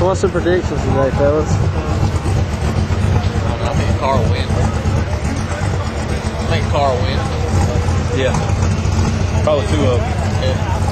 What's the predictions today, fellas? I think car will win. I think car will win. Yeah. Probably 2 of them. Yeah.